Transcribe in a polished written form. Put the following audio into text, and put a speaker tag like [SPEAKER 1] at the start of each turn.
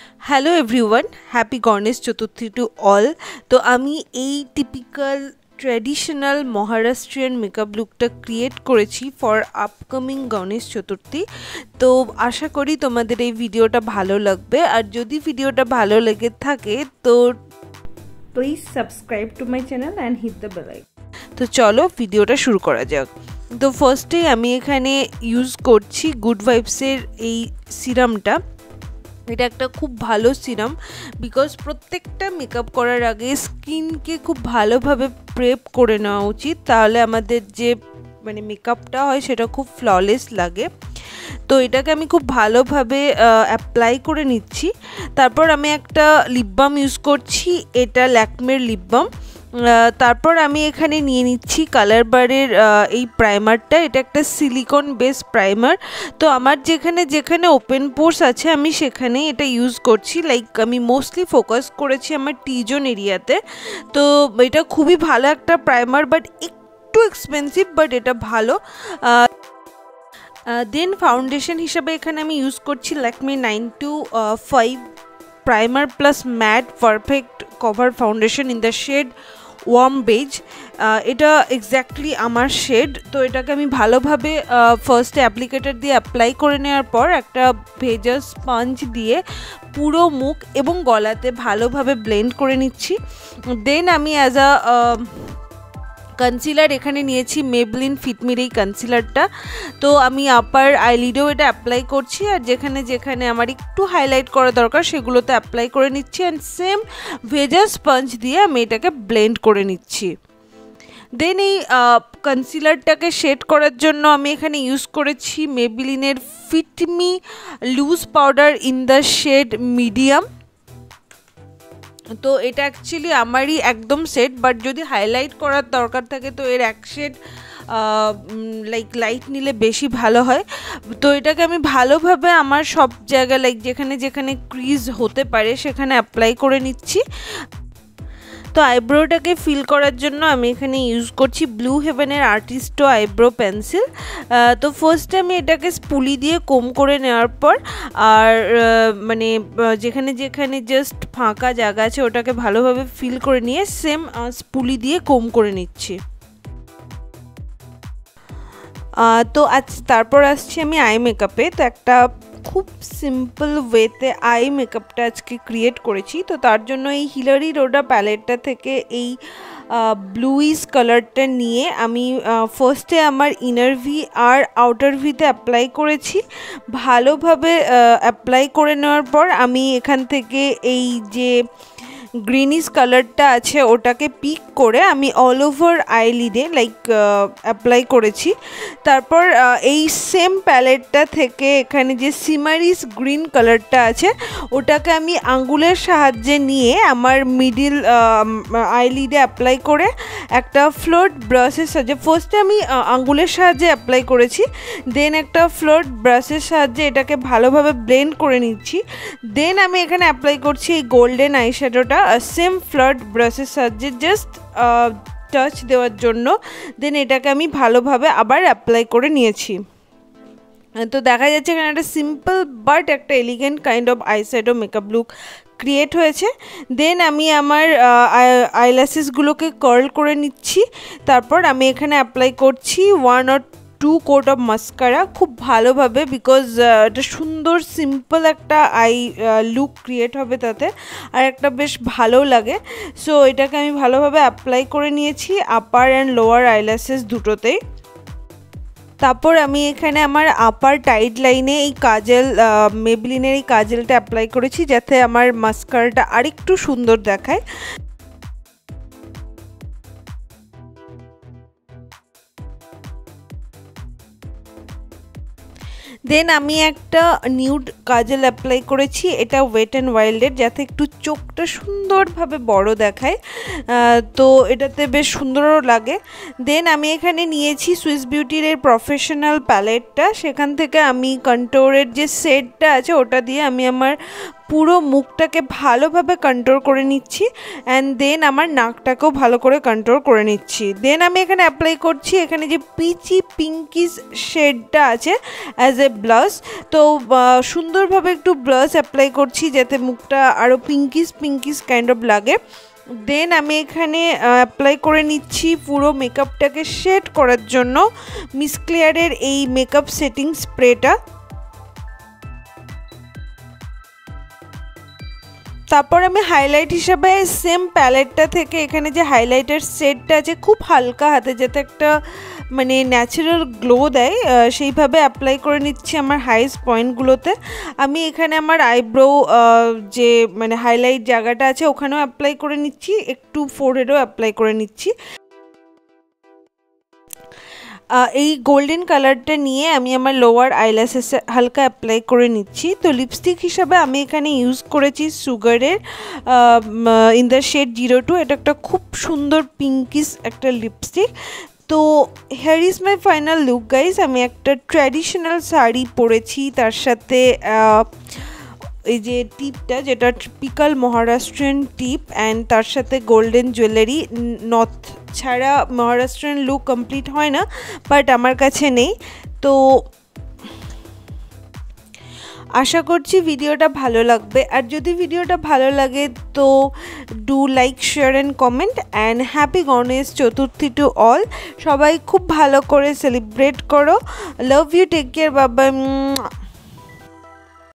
[SPEAKER 1] Hello everyone, happy Ganesh Chaturthi to all. তো আমি এই টিপিক্যাল ট্র্যাডিশনাল Maharashtrian মেকআপ লুকটা ক্রিয়েট করেছি ফর আপকামিং গণেশ চতুর্থী। তো আশা করি তোমাদের এই ভিডিওটা ভালো লাগবে, আর যদি ভিডিওটা ভালো লেগে থাকে তো please subscribe to my channel and hit the bell icon. তো চলো ভিডিওটা শুরু করা যাক। তো ফার্স্টে আমি এখানে ইউজ করছি গুড ভাইবসের এই সিরামটা। এটা একটা খুব ভালো সিরাম, বিকজ প্রত্যেকটা মেকআপ করার আগে স্কিনকে খুব ভালোভাবে প্রেপ করে নেওয়া উচিত, তাহলে আমাদের যে মেকআপটা হয় সেটা খুব ফ্ললেস লাগে। তো এটাকে আমি খুব ভালোভাবে অ্যাপ্লাই করে নিচ্ছি। তারপর আমি একটা লিপ বাম ইউজ করছি, এটা ল্যাকমের লিপ বাম। তারপর আমি এখানে নিয়ে নিচ্ছি কালার বারের এই প্রাইমারটা। এটা একটা সিলিকন বেস প্রাইমার। তো আমার যেখানে যেখানে ওপেন পোর্স আছে আমি সেখানেই এটা ইউজ করছি। লাইক আমি মোস্টলি ফোকাস করেছি আমার টি জোন এরিয়াতে। তো এটা খুবই ভালো একটা প্রাইমার, বাট একটু এক্সপেন্সিভ, বাট এটা ভালো। দেন ফাউন্ডেশন হিসাবে এখানে আমি ইউজ করছি Lakme 925 primer plus matte perfect cover foundation in the shade warm beige. এটা এক্স্যাক্টলি আমার শেড। তো এটাকে আমি ভালোভাবে ফার্স্টে অ্যাপ্লিকেটার দিয়ে অ্যাপ্লাই করে নেওয়ার পর একটা ভেজা স্পঞ্জ দিয়ে পুরো মুখ এবং গলাতে ভালোভাবে ব্লেন্ড করে নিচ্ছি। দেন আমি অ্যাজ আ কনসিলার এখানে নিয়েছি মেবলিন ফিটমির এই কনসিলারটা। তো আমি আপার আইলিডেও এটা অ্যাপ্লাই করছি, আর যেখানে যেখানে আমার একটু হাইলাইট করা দরকার সেগুলোতে অ্যাপ্লাই করে নিচ্ছি, অ্যান্ড সেম ভেজা স্পঞ্জ দিয়ে আমি এটাকে ব্লেন্ড করে নিচ্ছি। দেন এই কনসিলারটাকে শেড করার জন্য আমি এখানে ইউজ করেছি মেবলিনের fit me loose powder in the shade medium. তো এটা অ্যাকচুয়ালি আমারই একদম সেট, বাট যদি হাইলাইট করার দরকার থাকে তো এর এক শেড লাইট নিলে বেশি ভালো হয়। তো এটাকে আমি ভালোভাবে আমার সব জায়গায় যেখানে যেখানে ক্রিজ হতে পারে সেখানে অ্যাপ্লাই করে নিচ্ছি। তো আইব্রোটাকে ফিল করার জন্য আমি এখানে ইউজ করছি ব্লু হেভেনের আর্টিস্টো আইব্রো পেন্সিল। তো ফার্স্টে আমি এটাকে স্পুলি দিয়ে কোম করে নেওয়ার পর, আর যেখানে যেখানে জাস্ট ফাঁকা জায়গা আছে ওটাকে ভালোভাবে ফিল করে নিয়ে সেম স্পুলি দিয়ে কোম করে নিচ্ছি। তো তারপর আসছি আমি আই মেকআপে। তো একটা খুব সিম্পল ওয়েতে আই মেকআপটা আজকে ক্রিয়েট করেছি। তো তার জন্য এই হিলারি রোডা প্যালেটটা থেকে এই ব্লুইশ কালারটা নিয়ে আমি ফার্স্টে আমার ইনার ভি আর আউটার ভিতে অ্যাপ্লাই করেছি। ভালোভাবে অ্যাপ্লাই করে নেওয়ার পর আমি এখান থেকে এই যে গ্রিনিশ কালারটা আছে ওটাকে পিক করে আমি অল ওভার আইলিডে অ্যাপ্লাই করেছি। তারপর এই সেম প্যালেটটা থেকে এখানে যে সিমারিস গ্রিন কালারটা আছে ওটাকে আমি আঙ্গুলের সাহায্যে নিয়ে আমার মিডিল আইলিডে অ্যাপ্লাই করে একটা ফ্লোট ব্রাশের সাহায্যে, ফার্স্টে আমি আঙ্গুলের সাহায্যে অ্যাপ্লাই করেছি, দেন একটা ফ্লোট ব্রাশের সাহায্যে এটাকে ভালোভাবে ব্লেন্ড করে নিচ্ছি। দেন আমি এখানে অ্যাপ্লাই করছি এই গোল্ডেন আইশ্যাডোটা সেম ফ্লাড ব্রাশের সাহায্যে জাস্ট টাচ দেওয়ার জন্য। দেন এটাকে আমি ভালোভাবে আবার অ্যাপ্লাই করে নিয়েছি। তো দেখা যাচ্ছে এখানে একটা সিম্পল বাট একটা elegant kind of eyeshadow makeup look create হয়েছে। দেন আমি আমার আইল্যাশেসগুলোকে কার্ল করে নিচ্ছি। তারপর আমি এখানে অ্যাপ্লাই করছি 1 or 2 কোট অফ মাস্কারা খুব ভালোভাবে, বিকজ এটা সুন্দর সিম্পল একটা আই লুক ক্রিয়েট হবে তাতে, আর একটা বেশ ভালো লাগে। সো এটাকে আমি ভালোভাবে অ্যাপ্লাই করে নিয়েছি আপার অ্যান্ড লোয়ার আইল্যাশেস দুটোতেই। তারপর আমি এখানে আমার আপার টাইট লাইনে এই কাজল মেবলিনের এই কাজলটা অ্যাপ্লাই করেছি যাতে আমার মাস্কারাটা আরেকটু সুন্দর দেখায়। দেন আমি একটা নিউড কাজল অ্যাপ্লাই করেছি, এটা ওয়েট অ্যান্ড ওয়াইল্ডের, যাতে একটু চোখটা সুন্দরভাবে বড় দেখায়। তো এটাতে বেশ সুন্দরও লাগে। দেন আমি এখানে নিয়েছি সুইস বিউটির এর প্রফেশনাল প্যালেটটা, সেখান থেকে আমি কন্ট্রোরের যে সেটটা আছে ওটা দিয়ে আমি আমার পুরো মুখটাকে ভালোভাবে কন্ট্রোল করে নিচ্ছি অ্যান্ড দেন আমার নাকটাকেও ভালো করে কন্ট্রোল করে নিচ্ছি। দেন আমি এখানে অ্যাপ্লাই করছি এখানে যে পিচি পিঙ্কিশ শেডটা আছে অ্যাজ এ ব্লাশ। তো সুন্দরভাবে একটু ব্লাশ অ্যাপ্লাই করছি যাতে মুখটা আরও পিঙ্কিশ পিঙ্কিশ কাইন্ড অফ লাগে। দেন আমি এখানে অ্যাপ্লাই করে নিচ্ছি পুরো মেকআপটাকে শেড করার জন্য মিস ক্লিয়ারের এই মেকআপ সেটিং স্প্রেটা। তারপর আমি হাইলাইট হিসাবে সেম প্যালেটটা থেকে এখানে যে হাইলাইটার সেটটা আছে খুব হালকা হাতে যাতে একটা মানে ন্যাচারাল গ্লো দেয় সেইভাবে অ্যাপ্লাই করে নিচ্ছি আমার হাইস্ট পয়েন্টগুলোতে। আমি এখানে আমার আইব্রো যে মানে হাইলাইট জায়গাটা আছে ওখানেও অ্যাপ্লাই করে নিচ্ছি, একটু ফোরহেডও অ্যাপ্লাই করে নিচ্ছি। এই গোল্ডেন কালারটা নিয়ে আমি আমার লোয়ার আইল্যাশেসে হালকা অ্যাপ্লাই করে নিচ্ছি। তো লিপস্টিক হিসাবে আমি এখানে ইউজ করেছি সুগারের ইন দ্য শেড 02। এটা একটা খুব সুন্দর পিঙ্কিশ একটা লিপস্টিক। তো here is my final look guys. আমি একটা ট্র্যাডিশনাল শাড়ি পরেছি, তার সাথে এই যে টিপটা যেটা টিপিক্যাল মহারাষ্ট্রিয়ান টিপ অ্যান্ড তার সাথে গোল্ডেন জুয়েলারি। নর্থ ছাড়া মহারাষ্ট্রিয়ান লুক কমপ্লিট হয় না, বাট আমার কাছে নেই। তো আশা করছি ভিডিওটা ভালো লাগবে, আর যদি ভিডিওটা ভালো লাগে তো do like share and comment and happy Ganesh Chaturthi to all. সবাই খুব ভালো করে সেলিব্রেট করো। Love you, take care, bye by.